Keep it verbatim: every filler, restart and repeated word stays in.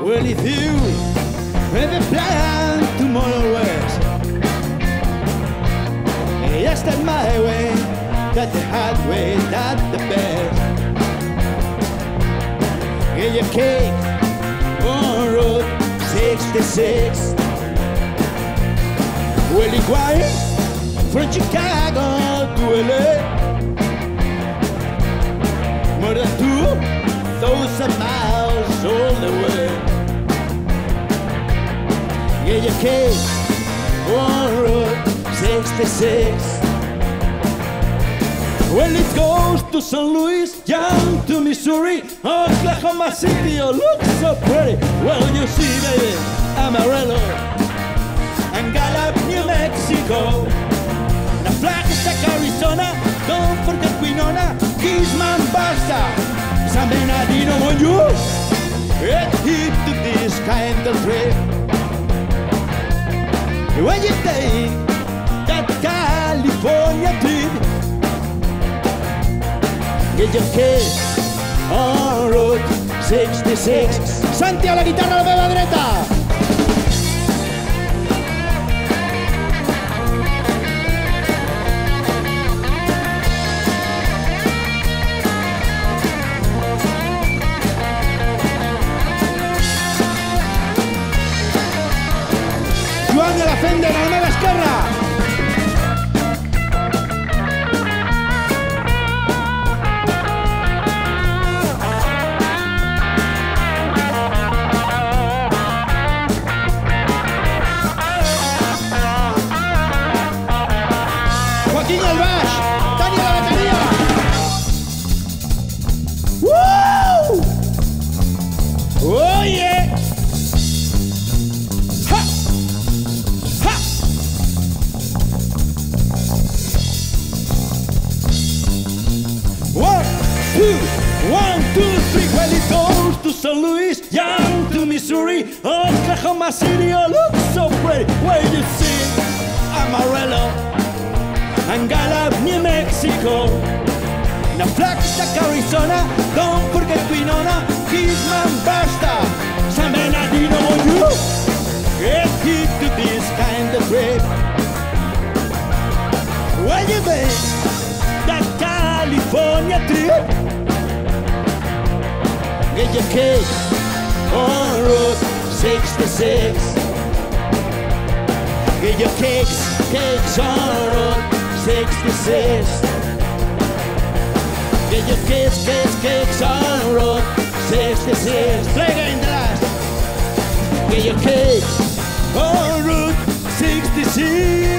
Well, if you have a plan tomorrow west, yes, that's my way, that's the hard way, that's the best. Get your cake on Route sixty-six. Well, it's quiet from Chicago to L A, more than two thousand miles all the way. Get your cake on Route sixty-six. Well, it goes to Saint Louis, down to Missouri, Oklahoma City, oh, looks so pretty. Well, you see, baby, Amarillo and Gallup, New Mexico, La Flagstaff, Arizona, don't forget Winona, Gizman, Basta, San Bernardino. When you get hit to this kind of trip, when you take that California trip, get your kids on Route sixty-six. Santi a la guitarra, la meva dreta. Joan de la Fenda, la meva esquerra. Joaquín al baix, Tani a la bateria. Woo! Oh yeah! Ha! Ha! One, two, one, two, three. Well, it goes to Saint Louis, down to Missouri, Oklahoma City, oh, look so pretty. Where you see Amarillo and Gallup, New Mexico, La Flagstaff, Arizona, don't forget Winona, Gizman, Basta, San Bernardino. When you get hit to this kind of trip, when you make that California trip, get your cake on Route sixty-six. Get your cakes, cakes on Route sixty-six. Get your cakes, cakes, cakes on Route sixty-six. Play again, the last. Get your cakes on Route sixty-six.